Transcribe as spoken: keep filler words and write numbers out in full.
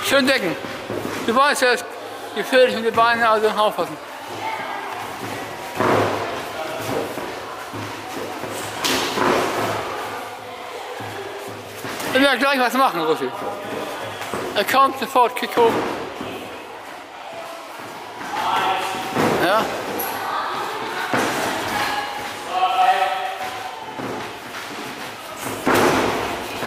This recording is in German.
Schön decken. Du weißt ja, es ist gefährlich mit den Beinen, also aufpassen. Er wird gleich was machen, Russi. Er kommt sofort, kick hoch. Ja.